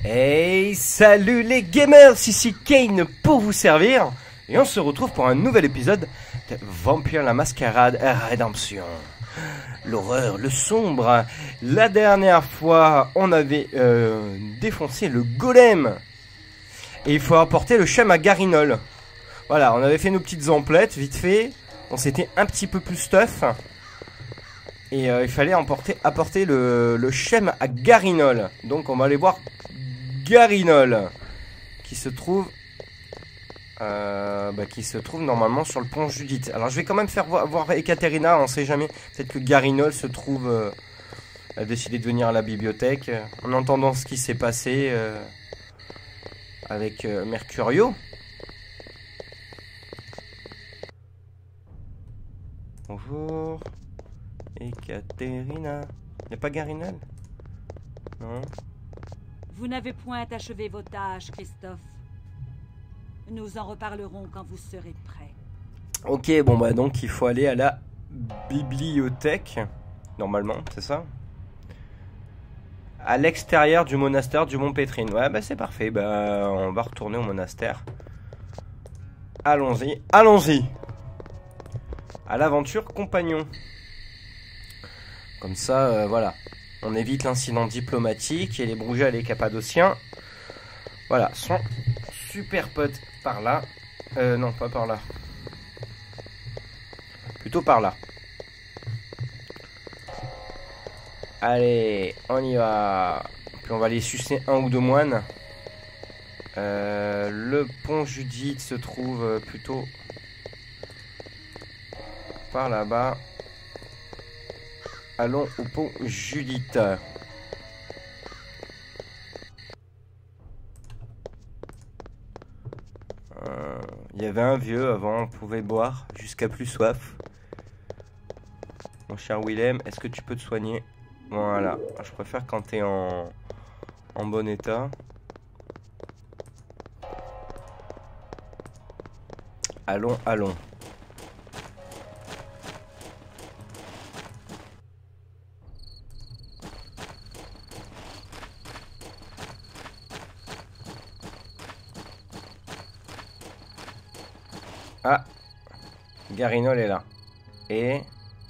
Hey, salut les gamers, ici Kane pour vous servir. Et on se retrouve pour un nouvel épisode de Vampire la Mascarade Rédemption. L'horreur, le sombre. La dernière fois, on avait défoncé le golem. Et il faut apporter le chêne à Garinol. Voilà, on avait fait nos petites emplettes, vite fait. On s'était un petit peu plus stuff. Et il fallait apporter le chêne à Garinol. Donc on va aller voir Garinol. Qui se trouve normalement sur le pont Judith. Alors je vais quand même faire voir Ekaterina, on sait jamais. Peut-être que Garinol se trouve... a décidé de venir à la bibliothèque. En entendant ce qui s'est passé avec Mercurio. Bonjour. Ekaterina. Il n'y a pas Garinol? Non. Vous n'avez point achevé vos tâches, Christophe. Nous en reparlerons quand vous serez prêt. Ok, bon bah donc il faut aller à la bibliothèque. Normalement, c'est ça? À l'extérieur du monastère du Mont Pétrine. Ouais, bah c'est parfait. Bah on va retourner au monastère. Allons-y, allons-y. À l'aventure, compagnon. Comme ça, voilà. On évite l'incident diplomatique et les Broujas et les Cappadociens. Voilà, sont super potes par là. Non, pas par là. Plutôt par là. Allez, on y va. Puis on va aller sucer un ou deux moines. Le pont Judith se trouve plutôt par là-bas. Allons au pont Judith. Il y avait un vieux avant, on pouvait boire jusqu'à plus soif. Mon cher Willem, est-ce que tu peux te soigner? Voilà, je préfère quand t'es en bon état. Allons, allons. Ah, Garinol est là. Et...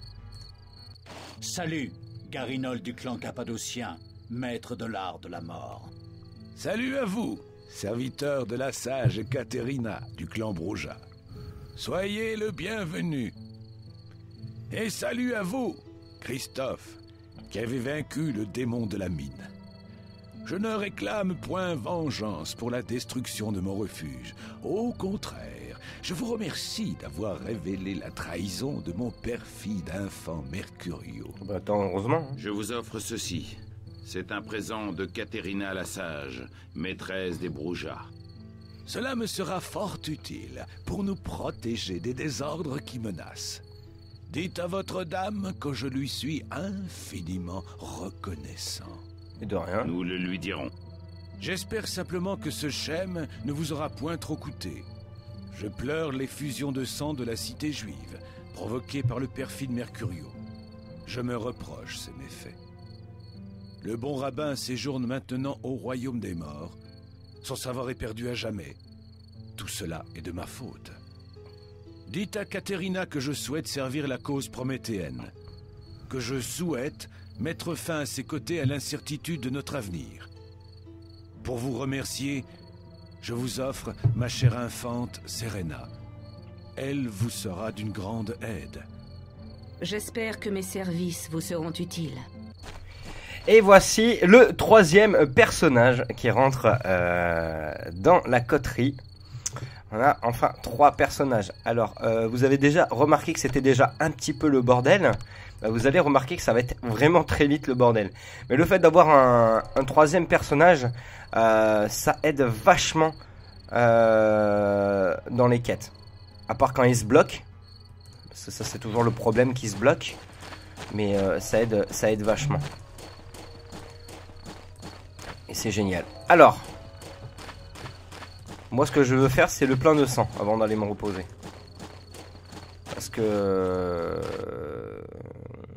Salut, Garinol du clan cappadocien, maître de l'art de la mort. Salut à vous, serviteur de la sage Ekaterina du clan Brouja. Soyez le bienvenu. Et salut à vous, Christophe, qui avez vaincu le démon de la mine. Je ne réclame point vengeance pour la destruction de mon refuge. Au contraire, je vous remercie d'avoir révélé la trahison de mon perfide infant Mercurio. Bah attends, heureusement. Je vous offre ceci. C'est un présent de Caterina la Sage, maîtresse des Broujas. Cela me sera fort utile pour nous protéger des désordres qui menacent. Dites à votre dame que je lui suis infiniment reconnaissant. Et de rien. Nous le lui dirons. J'espère simplement que ce schème ne vous aura point trop coûté. Je pleure l'effusion de sang de la cité juive, provoquée par le perfide Mercurio. Je me reproche ces méfaits. Le bon rabbin séjourne maintenant au royaume des morts. Son savoir est perdu à jamais. Tout cela est de ma faute. Dites à Caterina que je souhaite servir la cause prométhéenne. Que je souhaite mettre fin à ses côtés à l'incertitude de notre avenir. Pour vous remercier, je vous offre ma chère infante Serena. Elle vous sera d'une grande aide. J'espère que mes services vous seront utiles. Et voici le troisième personnage qui rentre dans la coterie. On a enfin 3 personnages. Alors, vous avez déjà remarqué que c'était déjà un petit peu le bordel. Vous allez remarquer que ça va être vraiment très vite le bordel. Mais le fait d'avoir un troisième personnage, ça aide vachement dans les quêtes. À part quand il se bloque. Parce que ça c'est toujours le problème qui se bloque. Mais ça aide vachement. Et c'est génial. Alors, moi ce que je veux faire c'est le plein de sang avant d'aller me reposer. Parce que...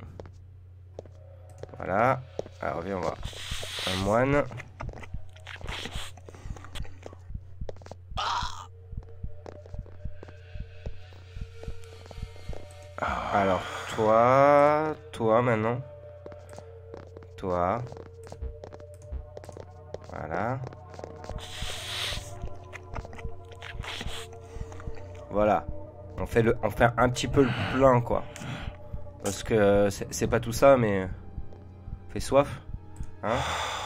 voilà. Alors viens, on va... un moine. toi maintenant. Toi. Voilà. Voilà. On fait un petit peu le plein, quoi. Parce que c'est pas tout ça, mais... fait soif. Hein?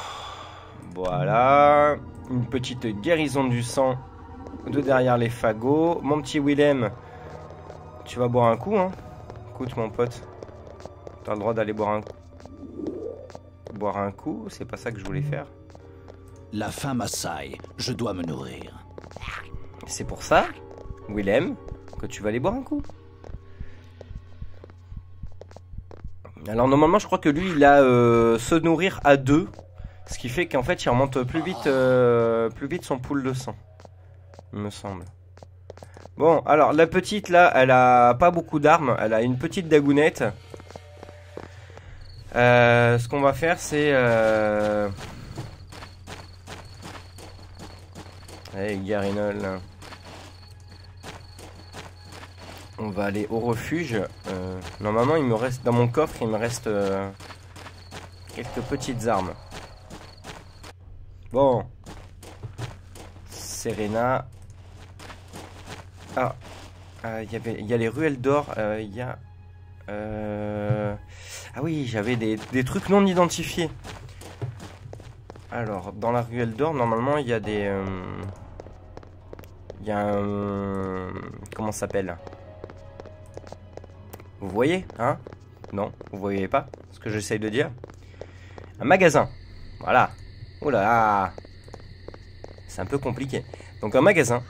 Voilà. Une petite guérison du sang de derrière les fagots. Mon petit Willem, tu vas boire un coup, hein? Écoute, mon pote. T'as le droit d'aller boire un coup, c'est pas ça que je voulais faire. La faim m'assaille, je dois me nourrir. C'est pour ça, Willem, que tu vas aller boire un coup. Alors normalement je crois que lui il a se nourrir à 2. Ce qui fait qu'en fait il remonte plus vite son pool de sang. Il me semble. Bon, alors la petite là, elle a pas beaucoup d'armes. Elle a une petite dagounette. Ce qu'on va faire c'est... Allez, Garinol. On va aller au refuge. Normalement, il me reste dans mon coffre, il me reste quelques petites armes. Bon. Serena. Ah. Il y a les ruelles d'or. Il y a... Ah oui, j'avais des trucs non identifiés. Alors, dans la ruelle d'or, normalement, il y a des... Il y a un... Comment ça s'appelle ? Vous voyez, hein? Non, vous voyez pas ce que j'essaye de dire? Un magasin. Voilà. Oh là là. C'est un peu compliqué. Donc un magasin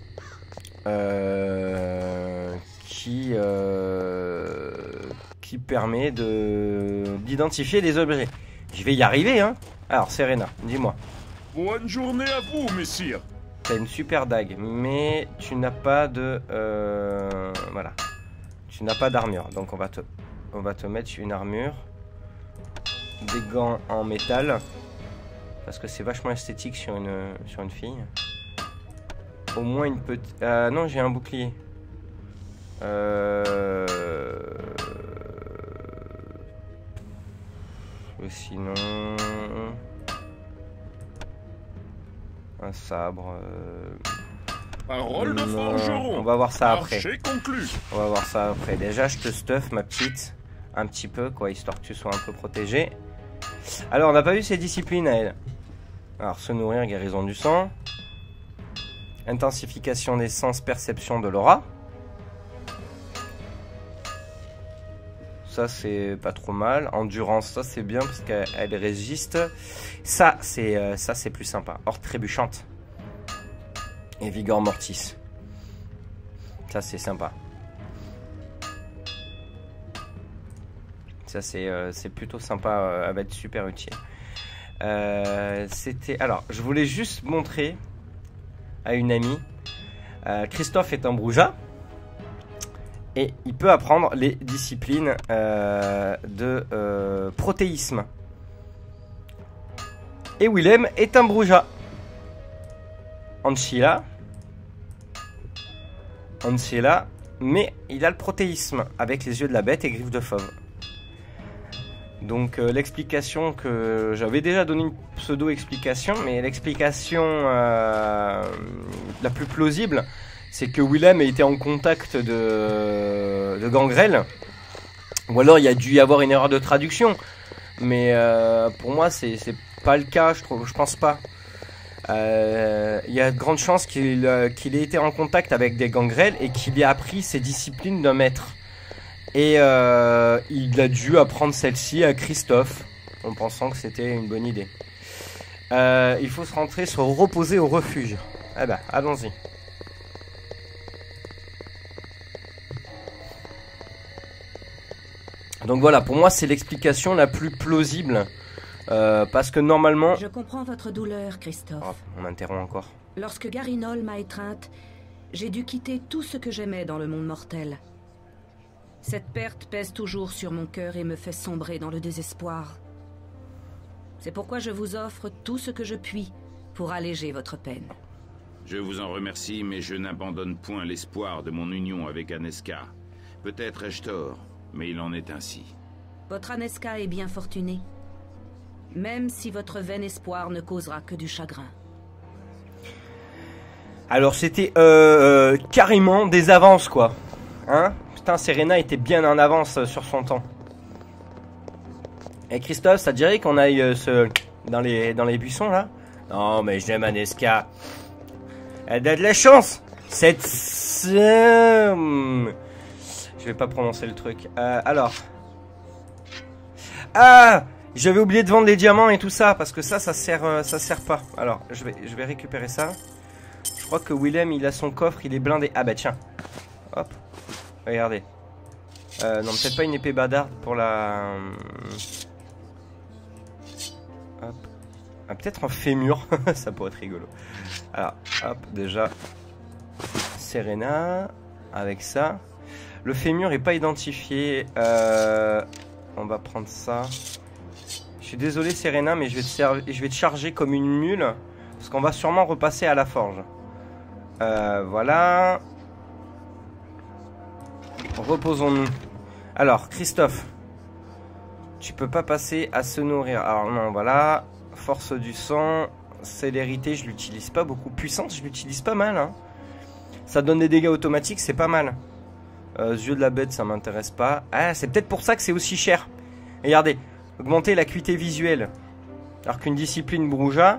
qui permet d'identifier les objets. Je vais y arriver, hein? Alors, Serena, dis-moi. Bonne journée à vous, messire. T'as une super dague, mais tu n'as pas de... voilà. Tu n'as pas d'armure, donc on va te mettre une armure. Des gants en métal. Parce que c'est vachement esthétique sur une fille. Au moins une petite... non, j'ai un bouclier. Sinon... Un sabre... Parole de forgeron. On va voir ça après. Marché conclu. On va voir ça après. Déjà, je te stuff, ma petite. Un petit peu, quoi, histoire que tu sois un peu protégé. Alors, on n'a pas vu ses disciplines à elle. Alors, se nourrir, guérison du sang. Intensification des sens, perception de l'aura. Ça, c'est pas trop mal. Endurance, ça, c'est bien parce qu'elle résiste. Ça, c'est plus sympa. Horde trébuchante. Et Vigor Mortis. Ça, c'est sympa. Ça, c'est plutôt sympa. Elle va être super utile. Alors, je voulais juste montrer à une amie. Christophe est un Brouja. Et il peut apprendre les disciplines de protéisme. Et Willem est un Brouja. Ancilla, mais il a le protéisme avec les yeux de la bête et griffes de fauve. Donc l'explication que j'avais déjà donné une pseudo-explication, mais l'explication la plus plausible, c'est que Willem a été en contact de Gangrel, ou alors il y a dû y avoir une erreur de traduction, mais pour moi c'est pas le cas, je pense pas. Il y a de grandes chances qu'il ait été en contact avec des gangrels et qu'il ait appris ses disciplines d'un maître. Et il a dû apprendre celle-ci à Christophe, en pensant que c'était une bonne idée. Il faut se reposer au refuge. Eh ben, allons-y. Donc voilà, pour moi c'est l'explication la plus plausible. Parce que normalement... Je comprends votre douleur, Christophe. Oh, on m'interrompt encore. Lorsque Garinol m'a étreinte, j'ai dû quitter tout ce que j'aimais dans le monde mortel. Cette perte pèse toujours sur mon cœur et me fait sombrer dans le désespoir. C'est pourquoi je vous offre tout ce que je puis pour alléger votre peine. Je vous en remercie, mais je n'abandonne point l'espoir de mon union avec Aneska. Peut-être ai-je tort, mais il en est ainsi. Votre Aneska est bien fortunée. Même si votre vain espoir ne causera que du chagrin. Alors c'était carrément des avances quoi. Hein? Putain, Serena était bien en avance sur son temps. Et Christophe, ça te dirait qu'on aille dans les buissons là? Non mais j'aime Aneska. Elle a de la chance. Je vais pas prononcer le truc. Alors. Ah! J'avais oublié de vendre les diamants et tout ça parce que ça sert pas. Alors, je vais récupérer ça. Je crois que Willem, il a son coffre, il est blindé. Ah bah tiens. Hop. Regardez. Non, peut-être pas une épée badarde pour la... Hop. Ah, peut-être un fémur. Ça pourrait être rigolo. Alors, hop, déjà. Serena. Avec ça. Le fémur est pas identifié. On va prendre ça. Je suis désolé Serena, mais je vais te charger comme une mule. Parce qu'on va sûrement repasser à la forge. Voilà. Reposons-nous. Alors, Christophe. Tu peux pas passer à se nourrir. Alors non, voilà. Force du sang. Célérité, je l'utilise pas beaucoup. Puissance, je l'utilise pas mal. Hein. Ça donne des dégâts automatiques, c'est pas mal. Yeux de la bête, ça m'intéresse pas. Ah, c'est peut-être pour ça que c'est aussi cher. Regardez. Augmenter l'acuité visuelle. Alors qu'une discipline Brouja,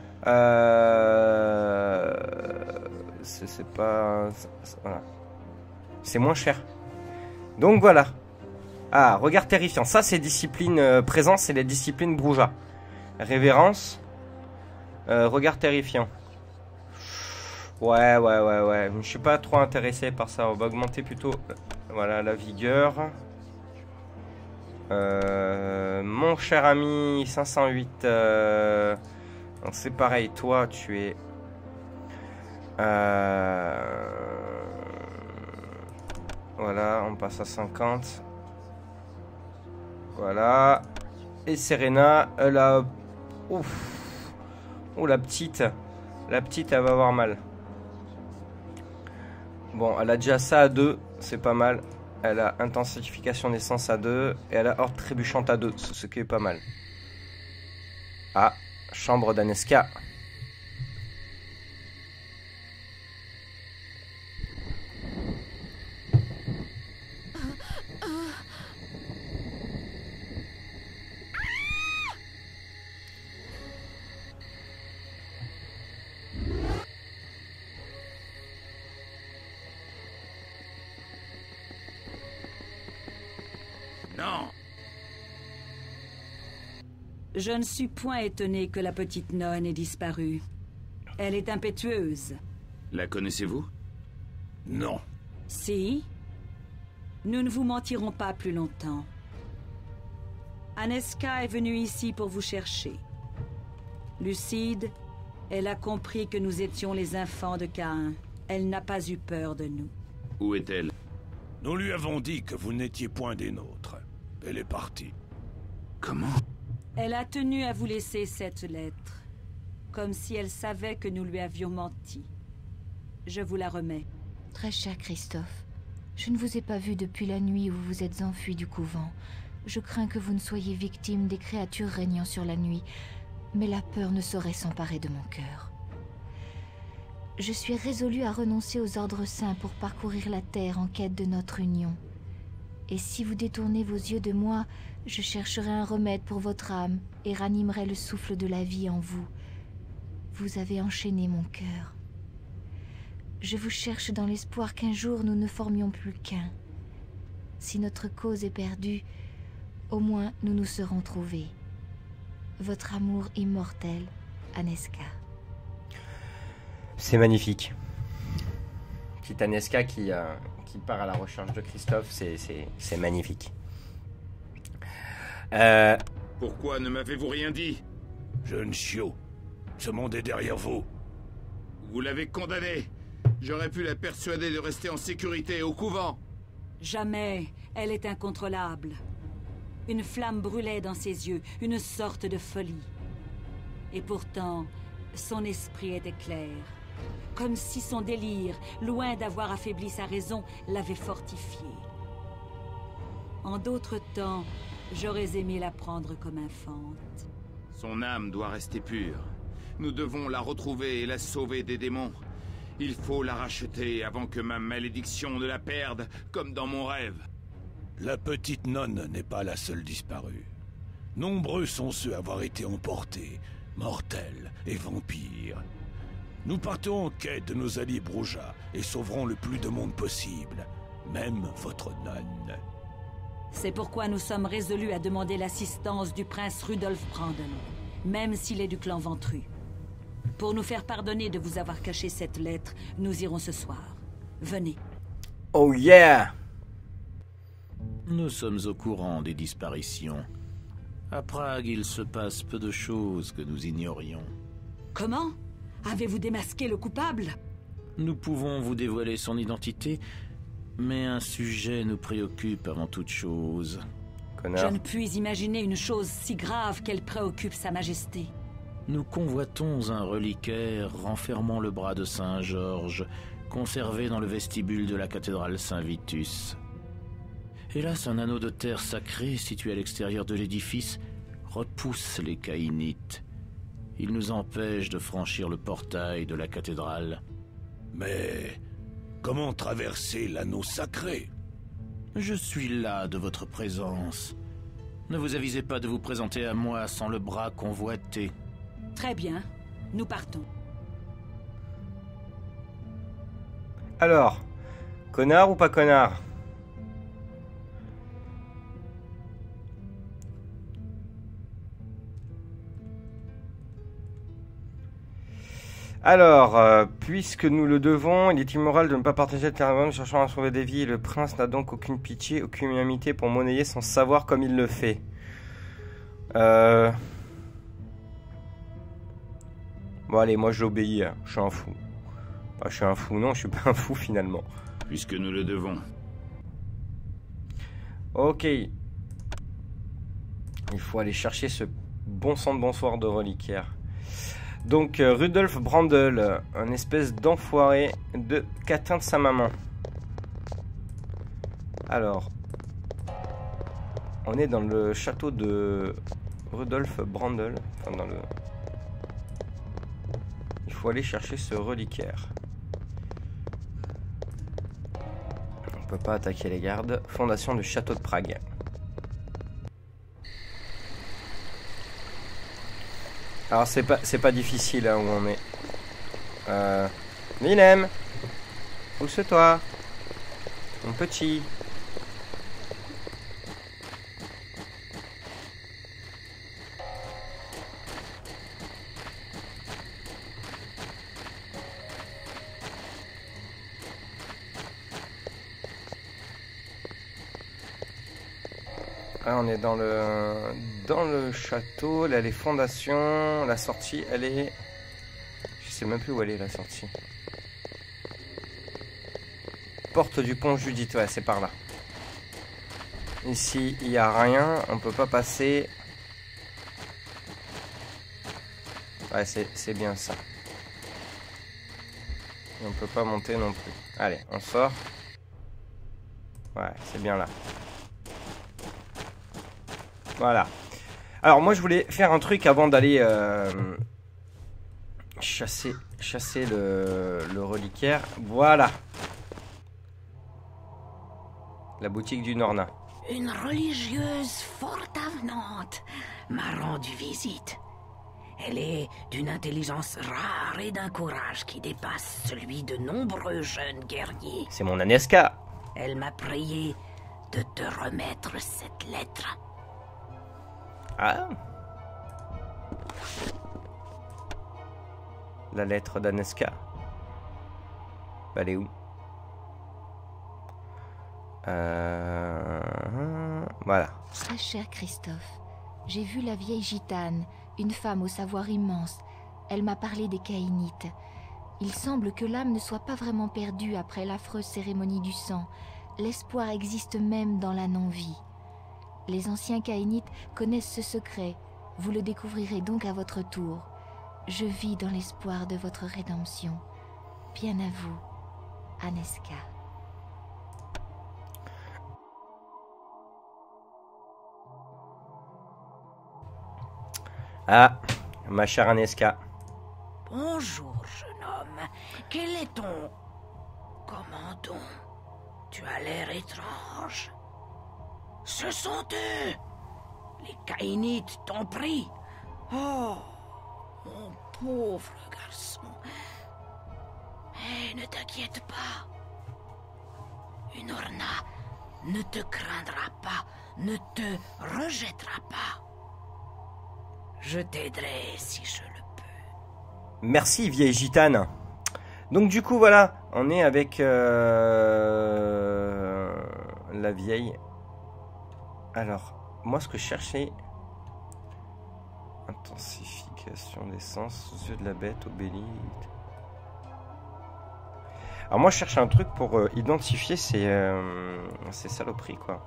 c'est pas... Voilà. C'est moins cher. Donc voilà. Ah, regard terrifiant. Ça, c'est discipline présence, c'est la discipline Brouja. Révérence. Regard terrifiant. Ouais. Je suis pas trop intéressé par ça. On va augmenter plutôt... Voilà, la vigueur. Mon cher ami 508 donc c'est pareil, toi tu es voilà, on passe à 50. Voilà. Et Serena, elle a... Ouf. Oh la petite elle va avoir mal. Bon, elle a déjà ça à 2, c'est pas mal. Elle a intensification d'essence à 2 et elle a horde trébuchante à 2, ce qui est pas mal. Ah, chambre d'Aneska. Non! Je ne suis point étonné que la petite nonne ait disparu. Elle est impétueuse. La connaissez-vous? Non. Si. Nous ne vous mentirons pas plus longtemps. Aneska est venue ici pour vous chercher. Lucide, elle a compris que nous étions les enfants de Caïn. Elle n'a pas eu peur de nous. Où est-elle? Nous lui avons dit que vous n'étiez point des nôtres. Elle est partie. Comment? Elle a tenu à vous laisser cette lettre, comme si elle savait que nous lui avions menti. Je vous la remets. Très cher Christophe, je ne vous ai pas vu depuis la nuit où vous vous êtes enfui du couvent. Je crains que vous ne soyez victime des créatures régnant sur la nuit, mais la peur ne saurait s'emparer de mon cœur. Je suis résolue à renoncer aux ordres saints pour parcourir la terre en quête de notre union. Et si vous détournez vos yeux de moi, je chercherai un remède pour votre âme et ranimerai le souffle de la vie en vous. Vous avez enchaîné mon cœur. Je vous cherche dans l'espoir qu'un jour nous ne formions plus qu'un. Si notre cause est perdue, au moins nous nous serons trouvés. Votre amour immortel, Aneska. C'est magnifique. Petite Aneska qui part à la recherche de Christophe, c'est magnifique. Pourquoi ne m'avez-vous rien dit? Jeune chiot, ce monde est derrière vous. Vous l'avez condamnée. J'aurais pu la persuader de rester en sécurité au couvent. Jamais. Elle est incontrôlable. Une flamme brûlait dans ses yeux, une sorte de folie. Et pourtant, son esprit était clair. Comme si son délire, loin d'avoir affaibli sa raison, l'avait fortifié. En d'autres temps, j'aurais aimé la prendre comme infante. Son âme doit rester pure. Nous devons la retrouver et la sauver des démons. Il faut la racheter avant que ma malédiction ne la perde, comme dans mon rêve. La petite nonne n'est pas la seule disparue. Nombreux sont ceux à avoir été emportés, mortels et vampires. Nous partons en quête de nos alliés Broja et sauverons le plus de monde possible, même votre nonne. C'est pourquoi nous sommes résolus à demander l'assistance du prince Rudolf Brandon, même s'il est du clan Ventru. Pour nous faire pardonner de vous avoir caché cette lettre, nous irons ce soir. Venez. Oh yeah! Nous sommes au courant des disparitions. À Prague, il se passe peu de choses que nous ignorions. Comment? Avez-vous démasqué le coupable? Nous pouvons vous dévoiler son identité, mais un sujet nous préoccupe avant toute chose. Connard. Je ne puis imaginer une chose si grave qu'elle préoccupe Sa Majesté. Nous convoitons un reliquaire renfermant le bras de Saint Georges, conservé dans le vestibule de la cathédrale Saint-Vitus. Hélas, un anneau de terre sacré situé à l'extérieur de l'édifice repousse les Caïnites. Il nous empêche de franchir le portail de la cathédrale. Mais comment traverser l'anneau sacré? Je suis là de votre présence. Ne vous avisez pas de vous présenter à moi sans le bras convoité. Très bien, nous partons. Alors, connard ou pas connard? Alors, puisque nous le devons, il est immoral de ne pas partager le terrain cherchant à sauver des vies. Le prince n'a donc aucune pitié, aucune amitié pour monnayer son savoir comme il le fait. Bon allez, moi j'obéis, hein. Je suis un fou. Enfin, je suis un fou, non, je suis pas un fou finalement. Puisque nous le devons. Ok. Il faut aller chercher ce bon sang de bonsoir de reliquaire. Donc Rudolf Brandl, un espèce d'enfoiré qu'atteint de sa maman. Alors, on est dans le château de Rudolf Brandl. Enfin, dans le... Il faut aller chercher ce reliquaire. On peut pas attaquer les gardes. Fondation du château de Prague. Alors c'est pas difficile hein, où on est. Willem, pousse-toi, mon petit. Là, on est dans le château, là les fondations, la sortie elle est... Je sais même plus où elle est la sortie. Porte du pont Judith, ouais c'est par là. Ici il n'y a rien, on peut pas passer. Ouais c'est bien ça. Et on peut pas monter non plus. Allez, on sort. Ouais, c'est bien là. Voilà. Alors moi je voulais faire un truc avant d'aller chasser le reliquaire. Voilà. La boutique du Norna. Une religieuse fort avenante m'a rendu visite. Elle est d'une intelligence rare et d'un courage qui dépasse celui de nombreux jeunes guerriers. C'est mon Aneska. Elle m'a prié de te remettre cette lettre. Ah. La lettre d'Aneska. Elle est où? Voilà. Très cher Christophe, j'ai vu la vieille gitane, une femme au savoir immense. Elle m'a parlé des Caïnites. Il semble que l'âme ne soit pas vraiment perdue après l'affreuse cérémonie du sang. L'espoir existe même dans la non-vie. Les anciens Caïnites connaissent ce secret. Vous le découvrirez donc à votre tour. Je vis dans l'espoir de votre rédemption. Bien à vous, Aneska. Ah, ma chère Aneska. Bonjour, jeune homme. Quel est ton... Comment donc? Tu as l'air étrange. Ce sont eux. Les Caïnites t'ont pris. Oh, mon pauvre garçon. Mais ne t'inquiète pas. Unorna ne te craindra pas, ne te rejettera pas. Je t'aiderai si je le peux. Merci, vieille gitane. Donc du coup, voilà, on est avec la vieille. Alors, moi, ce que je cherchais... Intensification d'essence aux yeux de la bête, obélite. Alors moi, je cherche un truc pour identifier ces saloperies, quoi.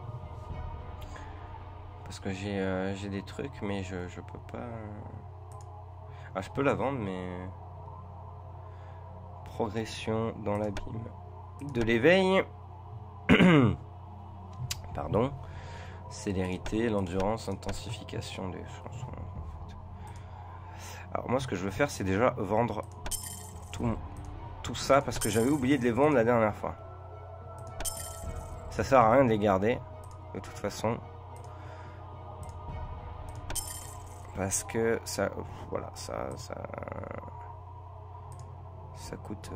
Parce que j'ai des trucs, mais je peux pas... Ah, je peux la vendre, mais... Progression dans l'abîme de l'éveil. Pardon. Célérité, l'endurance, intensification des chansons. Alors moi, ce que je veux faire, c'est déjà vendre tout ça, parce que j'avais oublié de les vendre la dernière fois. Ça sert à rien de les garder, de toute façon. Parce que ça... Voilà, ça coûte...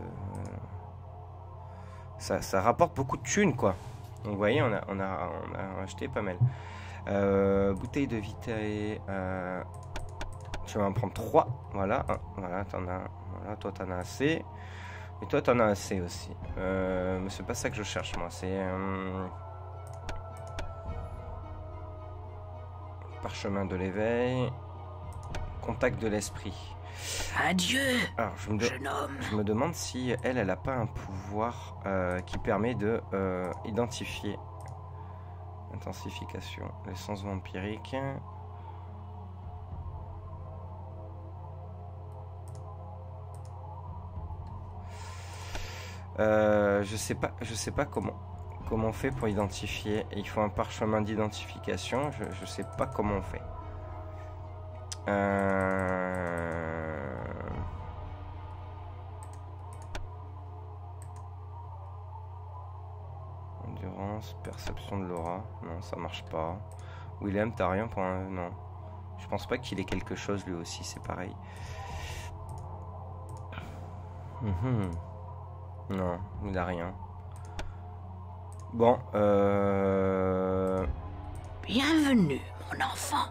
ça rapporte beaucoup de thunes, quoi. Donc vous voyez, on a acheté pas mal. Bouteille de Vitae. Je vais en prendre 3. Voilà, voilà, voilà, toi t'en as assez. Et toi t'en as assez aussi. Mais c'est pas ça que je cherche, moi. C'est parchemin de l'éveil. Contact de l'esprit. Adieu, alors, jeune homme. Je me demande si elle a pas un pouvoir qui permet de identifier. Intensification, l'essence vampirique. Je sais pas comment on fait pour identifier. Il faut un parchemin d'identification. Je sais pas comment on fait. Endurance, perception de l'aura. Non, ça marche pas. William, t'as rien pour un... Non. Je pense pas qu'il ait quelque chose lui aussi, c'est pareil. Non, il a rien. Bon, Bienvenue, mon enfant.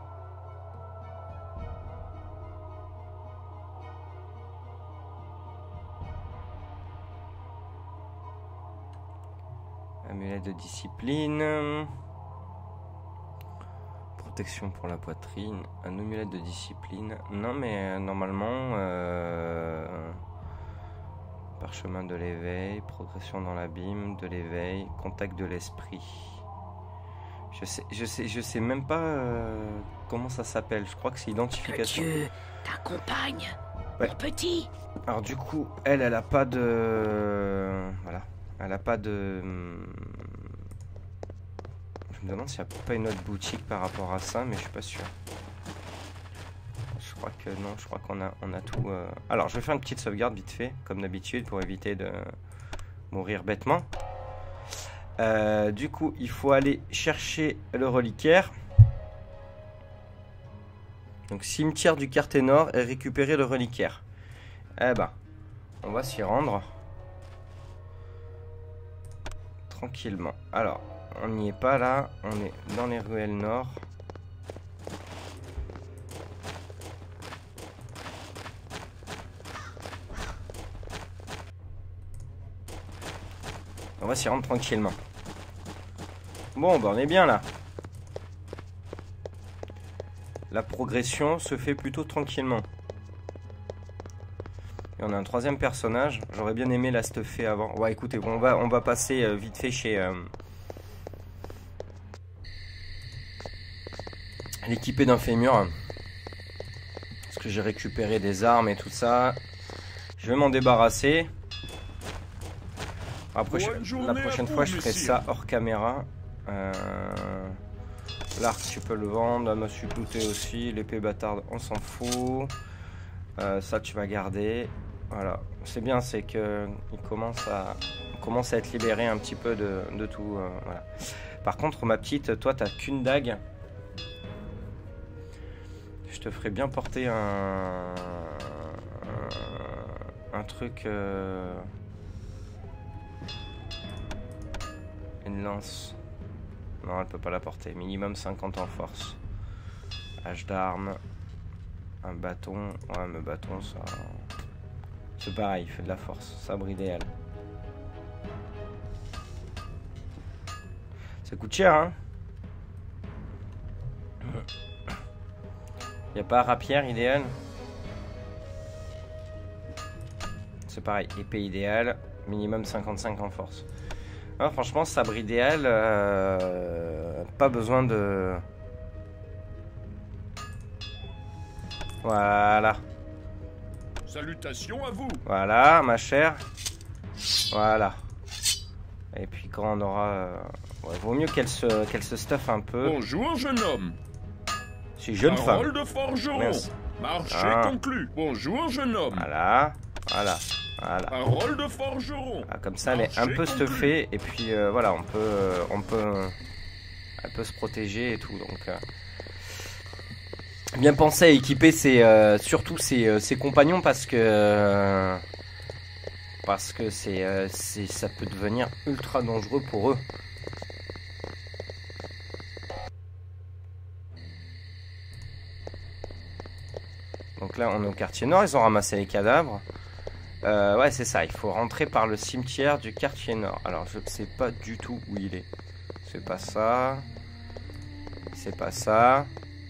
Amulette de discipline. Protection pour la poitrine. Un amulette de discipline. Non, mais normalement... Parchemin de l'éveil. Progression dans l'abîme de l'éveil. Contact de l'esprit. Je sais même pas comment ça s'appelle. Je crois que c'est identification. Que Dieu t'accompagne, ouais. Mon petit. Alors du coup, elle a pas de... Voilà. Elle a pas de... Je me demande s'il n'y a pas une autre boutique par rapport à ça, mais je suis pas sûr. Je crois que non, je crois qu'on a tout... Alors, je vais faire une petite sauvegarde vite fait, comme d'habitude, pour éviter de mourir bêtement. Du coup, il faut aller chercher le reliquaire. Donc, cimetière du Carthénor et récupérer le reliquaire. Eh ben, on va s'y rendre. Tranquillement. Alors, on n'y est pas là. On est dans les ruelles nord. On va s'y rendre tranquillement. Bon, ben on est bien là. La progression se fait plutôt tranquillement. Et on a un troisième personnage. J'aurais bien aimé la stuffer avant. Ouais, écoutez, bon, on va passer vite fait chez l'équipé d'un fémur. Parce que j'ai récupéré des armes et tout ça. Je vais m'en débarrasser. La prochaine fois, je ferai ça hors caméra. L'arc, tu peux le vendre. La massue cloutée aussi. L'épée bâtarde, on s'en fout. Ça, tu vas garder. Voilà. C'est bien, c'est que on commence à être libéré un petit peu de tout. Voilà. Par contre, ma petite, toi, t'as qu'une dague. Je te ferais bien porter un truc... Une lance. Non, elle peut pas la porter. Minimum 50 en force. Hache d'armes. Un bâton. Ouais, mais bâton, ça... C'est pareil, il fait de la force. Sabre idéal. Ça coûte cher, hein. Y a pas rapière idéal. C'est pareil, épée idéale. Minimum 55 en force. Ah, franchement, sabre idéal, pas besoin de... Voilà. Salutations à vous. Voilà, ma chère. Voilà. Et puis quand on aura... ouais, vaut mieux qu'elle se stuffe un peu. Bonjour, jeune homme. Si jeune femme. Parole de forgeron. Merci. Marché conclu. Bonjour, jeune homme. Voilà. Voilà. Voilà. Parole de forgeron. Ah, comme ça, elle est un peu stuffée. Et puis, voilà, elle peut se protéger et tout. Donc, bien penser à équiper surtout ses compagnons parce que ça peut devenir ultra dangereux pour eux. Donc là, on est au quartier nord. Ils ont ramassé les cadavres. Ouais, c'est ça. Il faut rentrer par le cimetière du quartier nord. Alors, je ne sais pas du tout où il est. C'est pas ça. C'est pas ça.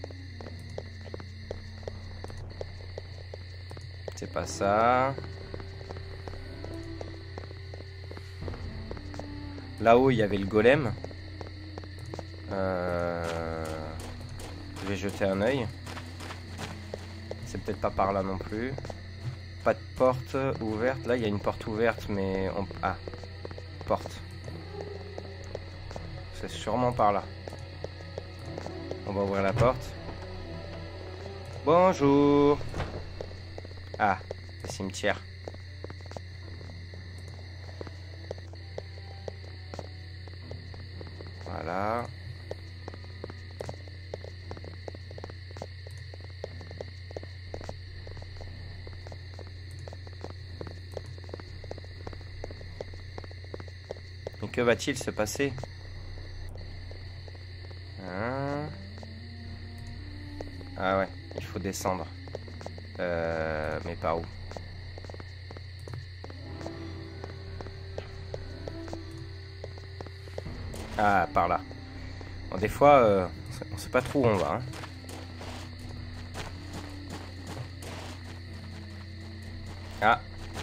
C'est pas ça. Là-haut, il y avait le golem. Je vais jeter un œil. C'est peut-être pas par là non plus. Pas de porte ouverte. Là, il y a une porte ouverte, mais on... Ah, porte. C'est sûrement par là. On va ouvrir la porte. Bonjour. Ah, le cimetière. Voilà. Et que va-t-il se passer? Hein? Ah ouais, il faut descendre. Mais par où? Ah, par là. Bon, des fois, on sait pas trop où on va. Hein. Ah.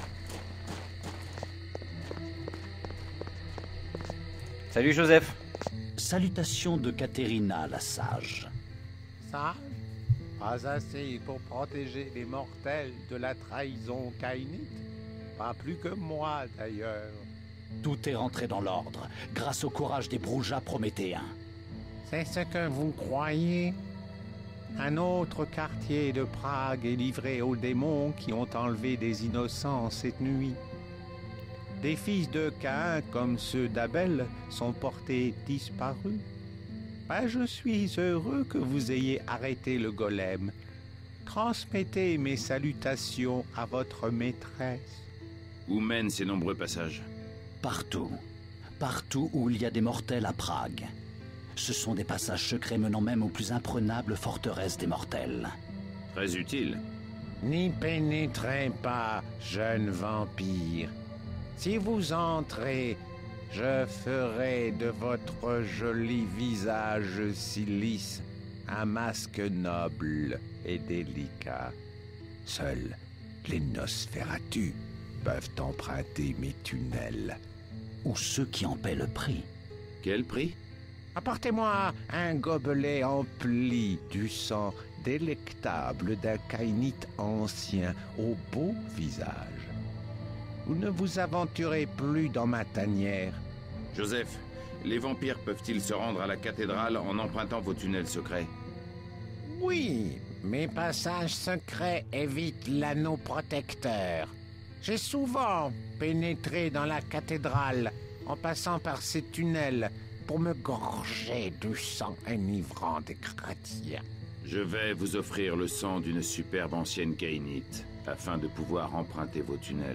Salut Joseph. Salutations de Caterina la sage. Ça, pas assez pour protéger les mortels de la trahison caïnite. Pas plus que moi, d'ailleurs. Tout est rentré dans l'ordre, grâce au courage des Broujas prométhéens. C'est ce que vous croyez? Un autre quartier de Prague est livré aux démons qui ont enlevé des innocents cette nuit. Des fils de Caïn, comme ceux d'Abel, sont portés disparus. Ben, je suis heureux que vous ayez arrêté le golem. Transmettez mes salutations à votre maîtresse. Où mènent ces nombreux passages? Partout. Partout où il y a des mortels à Prague. Ce sont des passages secrets menant même aux plus imprenables forteresses des mortels. Très utile. N'y pénétrez pas, jeune vampire. Si vous entrez, je ferai de votre joli visage si lisse un masque noble et délicat. Seuls les Nosferatu peuvent emprunter mes tunnels. Ou ceux qui en paient le prix. Quel prix? Apportez-moi un gobelet empli du sang délectable d'un caïnite ancien au beau visage. Vous ne vous aventurez plus dans ma tanière. Joseph, Les vampires peuvent-ils se rendre à la cathédrale en empruntant vos tunnels secrets? Oui, mes passages secrets évitent l'anneau protecteur. J'ai souvent pénétré dans la cathédrale en passant par ces tunnels pour me gorger du sang enivrant des chrétiens. Je vais vous offrir le sang d'une superbe ancienne Kainite, afin de pouvoir emprunter vos tunnels.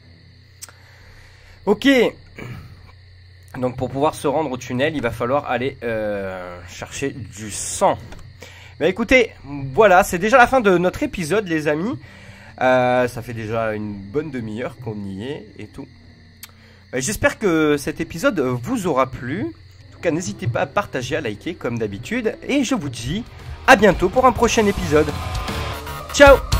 Ok. Donc pour pouvoir se rendre au tunnel, il va falloir aller chercher du sang. Mais écoutez, voilà, c'est déjà la fin de notre épisode, les amis. Ça fait déjà une bonne demi-heure qu'on y est et tout. J'espère que cet épisode vous aura plu. En tout cas, n'hésitez pas à partager, à liker comme d'habitude. Et je vous dis à bientôt pour un prochain épisode. Ciao!